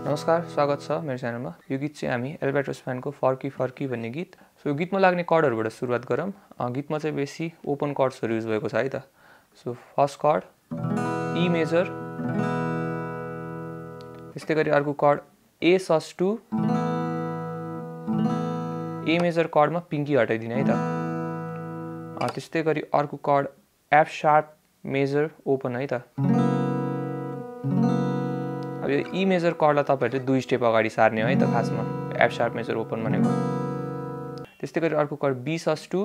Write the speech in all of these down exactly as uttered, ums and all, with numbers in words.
नमस्कार, स्वागत छ मेरो च्यानलमा। यो गीत चाहिँ हामी एल्बर्टो स्पानको फर्की फर्की भन्ने गीत। सो यो गीतमा लाग्ने कर्डहरुबाट सुरुवात गरौँ। गीतमा चाहिँ बेसी ओपन कर्ड्सहरु युज भएको छ है त। So first chord E major, त्यस्तै गरी अर्को chord A sus two, A major कर्डमा पिङ्की हटाइदिने है त। त्यस्तै गरी अर्को chord F sharp major open है त। अब यो ई मेजर कर्डलाई तपाईहरुले दुई स्टेप अगाडि सार्ने हो है त खासमा, एफ शार्प मेजर ओपन भनेको। त्यस्तै गरी अर्को कर्ड बी सस टू,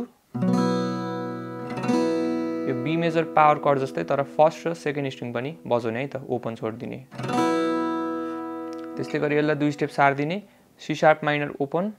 यो बी मेजर पावर कर्ड जस्तै तर फर्स्ट र सेकेन्ड स्ट्रिङ पनि बजाउने है त, ओपन छोड्दिने। त्यस्तै गरी यसलाई दुई स्टेप सार्दिने, सी शार्प माइनर ओपन,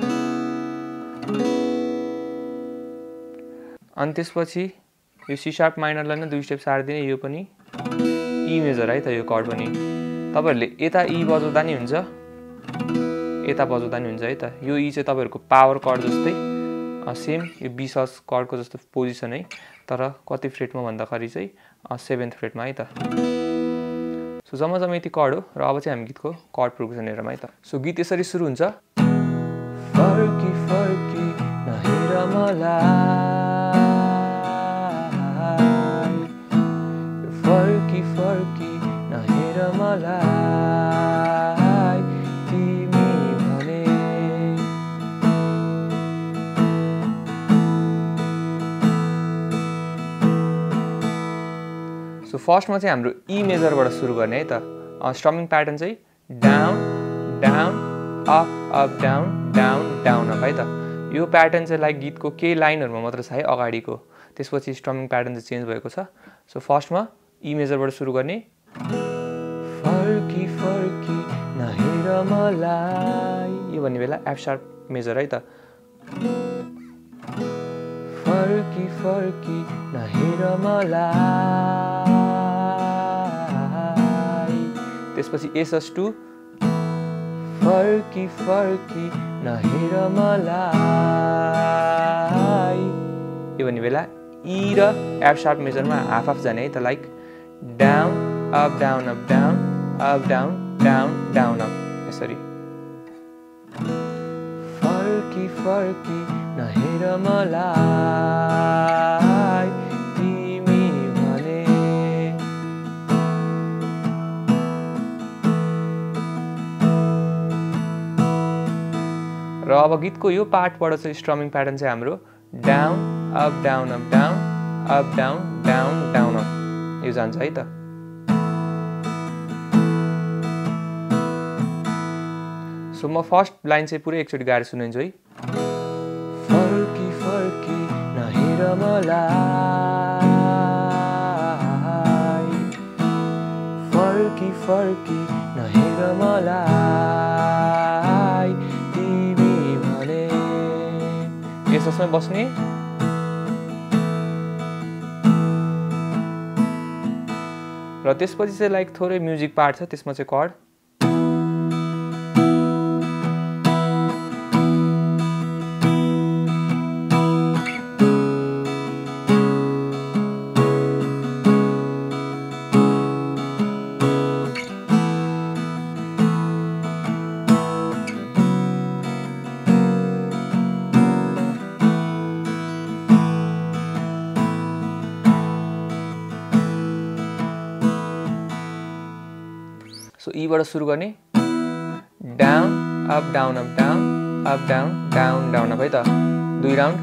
अनि त्यसपछि यो सी शार्प माइनरलाई नै दुई स्टेप सार्दिने, यो पनि ई मेजर है त यो कर्ड पनि। तपाईहरुले यता ई बजाउँदा नि हुन्छ, यता बजाउँदा नि हुन्छ है त। यो ई चाहिँ तपाईहरुको पावर कर्ड जस्तै सेम यो बी सस कर्डको जस्तो पोजिसन है, तर कति फ्रेटमा भन्दाखेरि चाहिँ सेभेन्थ फ्रेटमा है त। सो जम्मा जम्मा यति कर्ड हो र अब चाहिँ हामी गीतको कर्ड प्रोग्रेसन हेरौँ है त। सो गीत यसरी सुरु हुन्छ। फर्की फर्की नहेर मलाई, फर्की फर्की नहेर मलाई तिमी भने। सो फर्स्टमा चाहिँ हाम्रो ई मेजरबाट सुरु गर्ने है त। स्ट्रमिङ प्याटर्न चाहिँ down down up up down down down up है त। यो प्याटर्न चाहिँ लाइक गीतको केही लाइनहरुमा मात्र छ है अगाडिको, त्यसपछि स्ट्रमिङ प्याटर्न चाहिँ चेन्ज भएको छ। सो फर्स्टमा ई मेजरबाट सुरु गर्ने, फर्की फर्की नहेर मलाई, यो भन्ने बेला एफ शार्प मेजर है त। फर्की फर्की नहेर मलाई, त्यसपछि ए सस टू, फर्की फर्की नहेर मलाई, यो भन्ने बेला ई र एफ शार्प मेजरमा हाफ हाफ जाने है त, like down up down up down up down down down up यसरी। फर्की फर्की नहेर मलाई तिमी भने। र अब गीतको यो पार्टबाट चाहिँ स्ट्रमिङ प्याटर्न चाहिँ हाम्रो down up down up down up down down down up यो जान्छ है त। सो म फर्स्ट लाइन चाहिँ पुरै एकचोटि गाएर सुनाइन्छु है। फर्की फर्की नहेर मलाई, फर्की फर्की नहेर मलाई तिमी भने। यसमा बस्ने, र त्यसपछि चाहिँ लाइक थोरै म्युजिक पार्ट छ, त्यसमा चाहिँ कर्ड सो ई बाट सुरु गर्ने, down up down up down up down down down up है त, दुई राउन्ड।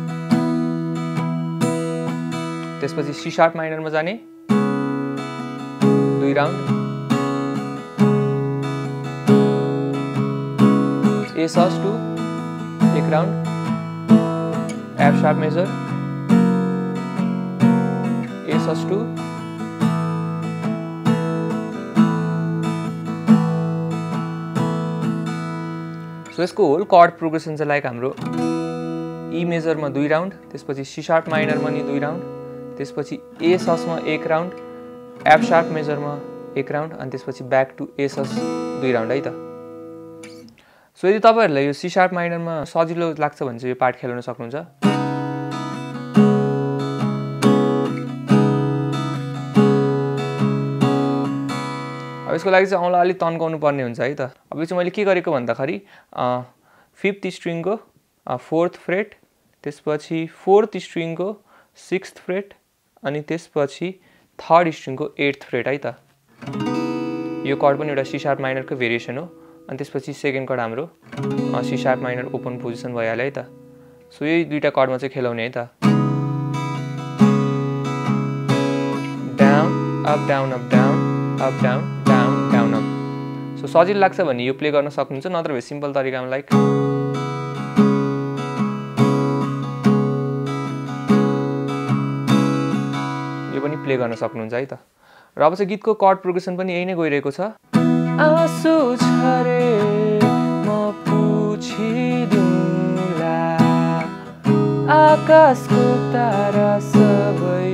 त्यसपछि सी शार्प माइनरमा जाने, दुई राउन्ड। ए सस टू, एक round. F sharp major, A sus two, so यसको होल कर्ड प्रोग्रेसन चाहिँ लाइक हाम्रो ई मेजरमा दुई राउन्ड, त्यसपछि सी शार्प माइनरमा नि दुई राउन्ड, त्यसपछि ए ससमा एक राउन्ड, एफ शार्प मेजरमा एक राउन्ड, अनि त्यसपछि ब्याक टु ए सस दुई राउन्ड है त। सो यदि तपाईहरुलाई यो सी शार्प माइनरमा सजिलो लाग्छ भने चाहिँ यो पार्ट खेल्न सक्नुहुन्छ। अब यसको लागि चाहिँ औँला अलिक तन्काउनु पर्ने हुन्छ है त। अब यो चाहिँ मैले के गरेको भन्दाखेरि फिफ्थ स्ट्रिङको फोर्थ फ्रेट, त्यसपछि फोर्थ स्ट्रिङको सिक्स्थ फ्रेट अनि त्यसपछि थर्ड स्ट्रिङको एट्थ फ्रेट है त। यो कर्ड पनि एउटा सी शार्प माइनरको भेरिएसन हो। अनि त्यसपछि सेकेन्ड कर्ड हाम्रो C sharp minor open position भइहाल्यो है त। सो यही दुईटा कर्डमा चाहिँ खेलाउने है त। Down up down up down up down down down up. So सजिलो लाग्छ भने यो प्ले गर्न सक्नुहुन्छ, नत्र भए सिम्पल तरिकामा लाइक यो पनि प्ले गर्न सक्नुहुन्छ है त। र अब चाहिँ गीतको कर्ड प्रोग्रेसन पनि यही नै गइरहेको छ। आँसु झरे म पुछिदिउँला आकाशको तारा सबै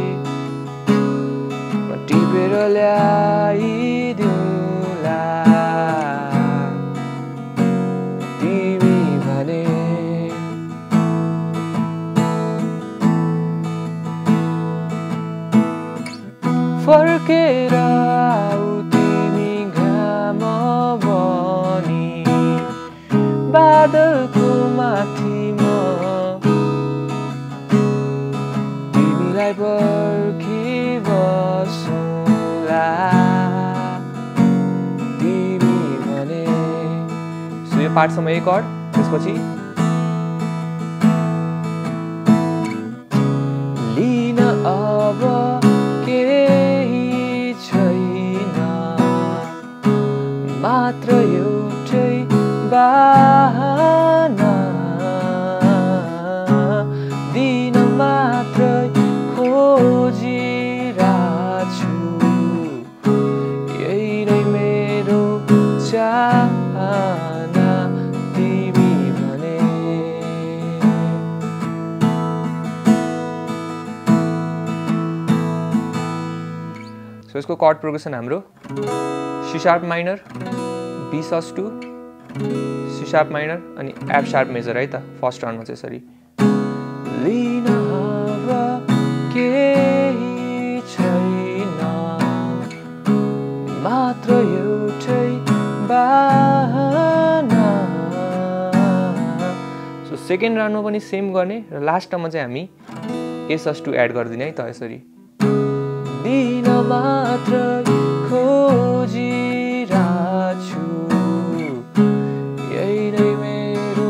म टिपेर ल्याइदिउँला तिमी भने फर्केर आऊ तिमी घाम बनी बादलको माथि म तिमीलाई पर्खिबसौँला तिमी भने। सो यो पार्टसम्म एक कर्ड, त्यसपछि लिन अब मात्र एउटै बहाना दिन मात्र खोजिरहेछु यही नै मेरो चाहना तिमी भने। सो यसको कर्ड प्रोग्रेसन हाम्रो C sharp minor, B sus two, C sharp minor अनि एफ शार्प मेजर है त फर्स्ट टर्नमा चाहिँ यसरी। लिन अब केही छैन मात्र एउटै बहाना। सो सेकेन्ड राउन्डमा पनि सेम गर्ने र लास्टमा चाहिँ हामी ए सस टू एड गरिदिने है त यसरी। दिन मात्र खोजिरहेछु यही नै मेरो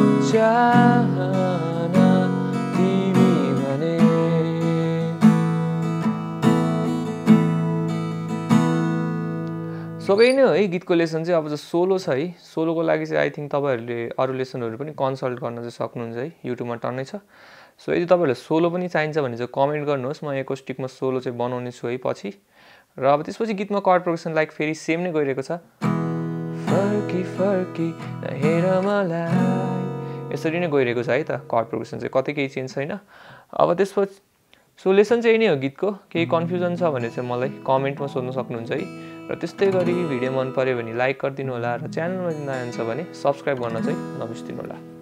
चाहना तिमी भने। सो यही नै हो है गीतको लेसन चाहिँ। अब चाहिँ सोलो छ है, सोलोको लागि चाहिँ आई थिङ्क तपाईँहरूले अरू लेसनहरू पनि कन्सल्ट गर्न चाहिँ सक्नुहुन्छ है, युट्युबमा टन्नै छ। सो यदि तपाईँहरूलाई सोलो पनि चाहिन्छ भने चाहिँ कमेन्ट गर्नुहोस्, म एकोस्टिकमा सोलो चाहिँ बनाउने छु है पछि। र अब त्यसपछि गीतमा कर्ड प्रोग्रेसन लाइक फेरि सेम नै गइरहेको छ। फर्की फर्की नहेर मलाई यसरी नै गइरहेको छ है त कर्ड प्रोग्रेसन चाहिँ, कतै केही चेन्ज छैन। अब त्यसपछि सो लेसन चाहिँ यही नै हो गीतको। केही कन्फ्युजन छ भने चाहिँ मलाई कमेन्टमा सोध्न सक्नुहुन्छ है। र त्यस्तै गरी भिडियो मन पर्यो भने लाइक गरिदिनु होला र च्यानलमा नयाँ छ भने सब्सक्राइब गर्न चाहिँ नबिर्सिदिनु होला।